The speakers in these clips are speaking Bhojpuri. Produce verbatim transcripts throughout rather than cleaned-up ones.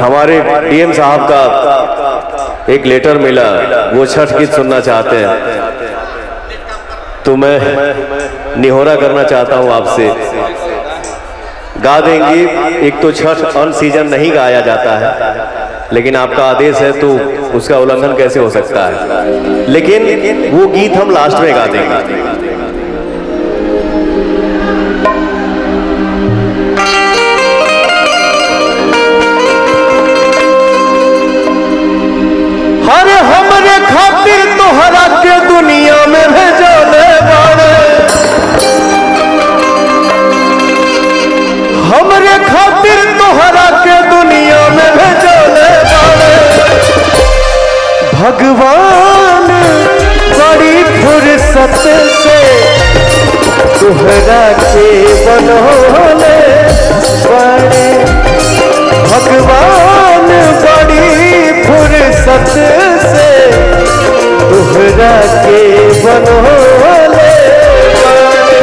हमारे डीएम साहब का एक लेटर मिला, वो छठ गीत सुनना चाहते हैं, तो मैं निहोरा करना चाहता हूं आपसे। गा देंगी। एक तो छठ अन सीजन नहीं गाया जाता है, लेकिन आपका आदेश है तो उसका उल्लंघन कैसे हो सकता है, लेकिन वो गीत हम लास्ट में गा देंगे। अरे हमरे खातिर तोहरा के दुनिया में भेजले बाड़े, हमरे खातिर तोहरा के दुनिया में भेजले बाड़े। भगवान बड़ी फुर्सत से तोहरा के बनौले बाड़े। भगवान बड़ी फुर्सत से तोहरा के बनौले बाड़े।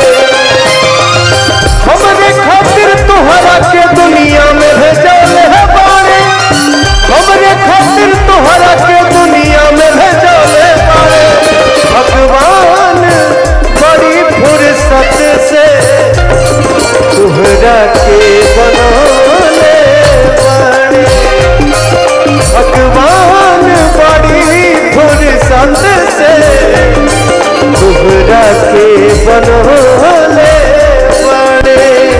हमरे खातिर तोहरा के दुनिया में भेजले बाड़े, हमरे खातिर तोहरा के दुनिया में भेजले बाड़े। भगवान बड़ी फुर्सत से तोहरा के बनौले बाड़े। भगवान बड़ी फुर्सत से तोहरा के बनौले बाड़े।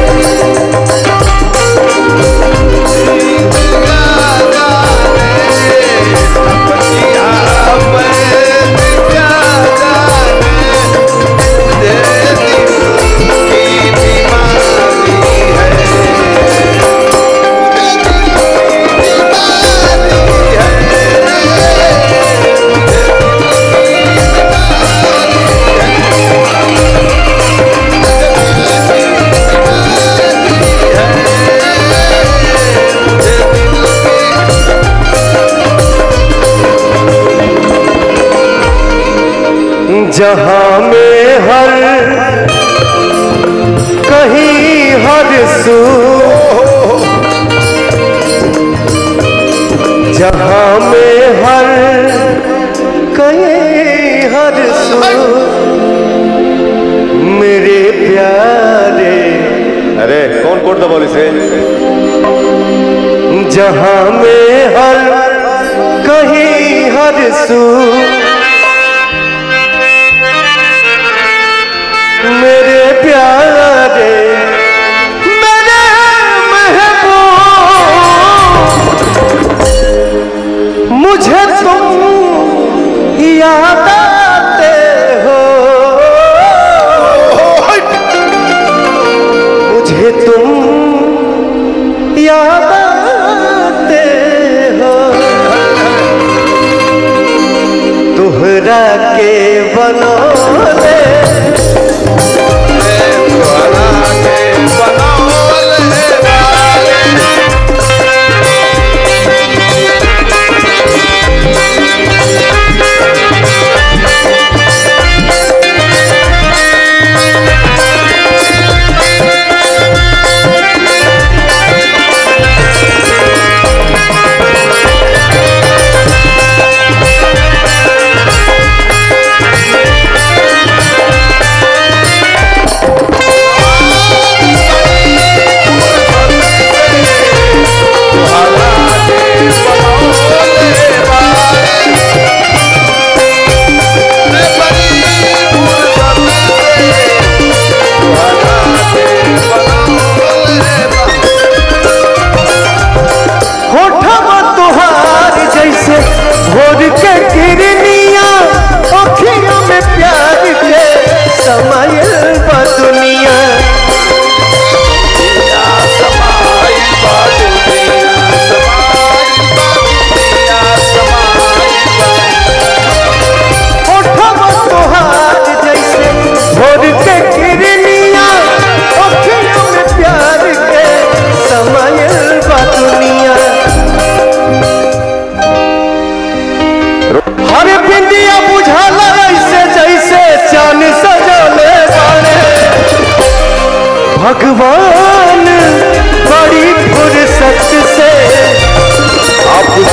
जहाँ में हर कहीं हर सू, जहाँ में हर कहीं हर सू मेरे प्यारे। अरे कौन कोट दबा इसे? जहाँ में हर कहीं हर सू मेरे प्यारे मेरे महबूब, मुझे तुम याद आते हो, मुझे तुम याद आते हो। तोहरा के बनौले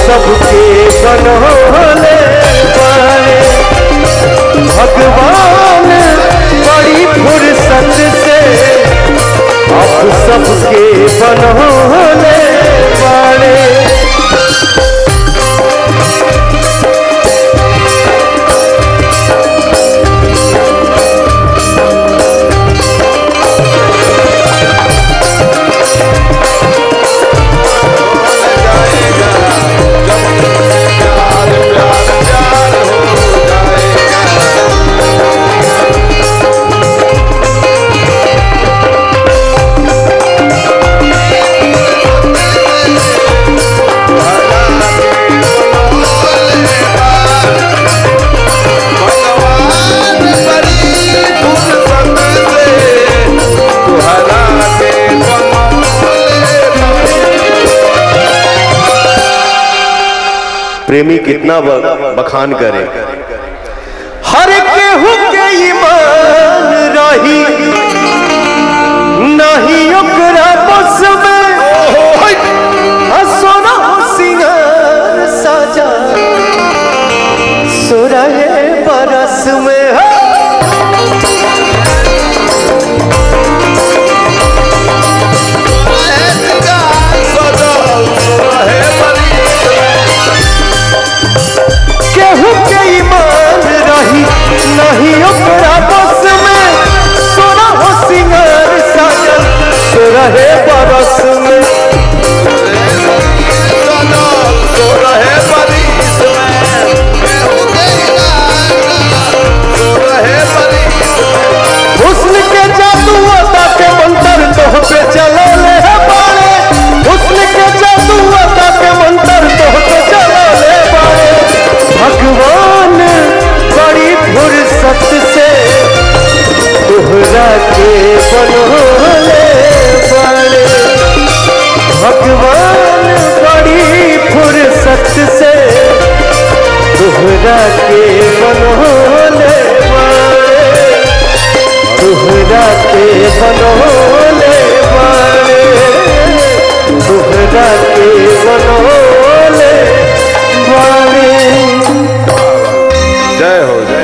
सबके बनोले बाड़े भगवान बड़ी फुर्सत से आप सबके बनोले बाड़े। प्रेमी कितना बखान करे, हर केहू के ईमान रही नहीं ओकरा बस में, सोना सिंगार सजा सोरहे बरस में। केहू के ईमान रही नहीं ओकरा बस में, सोना हो सिंगार साजन सोरहे बरस में। हुस्न के जादू अदा के मंतर तोह पे चलो ले बाड़े, हुस्न के जादू अदा के मंतर तोह पे चलो ले बाड़े। भगवान बड़ी फुर्सत से तोहरा के बनोले बाड़े, भगवान बड़ी फुर्सत से तोहरा के बनोले बाड़े, तोहरा के बनोले बाड़े, तोहरा के बनोले बाड़े। जय हो जय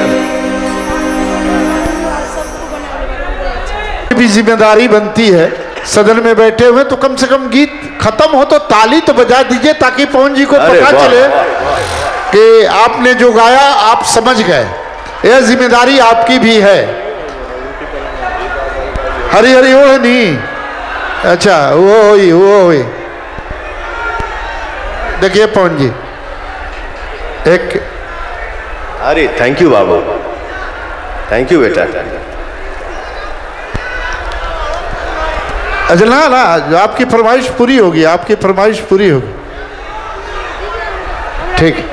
भी जिम्मेदारी बनती है। सदन में बैठे हुए तो कम से कम गीत खत्म हो तो ताली तो बजा दीजिए ताकि पवन जी को पता चले कि आपने जो गाया आप समझ गए। यह जिम्मेदारी आपकी भी है। हरी हरी वो है नहीं, अच्छा वो हुई वो हुई। देखिए पवन जी एक, अरे थैंक यू बाबू, थैंक यू बेटा। अच्छा ना ना आपकी फरमाइश पूरी होगी, आपकी फरमाइश पूरी होगी, ठीक।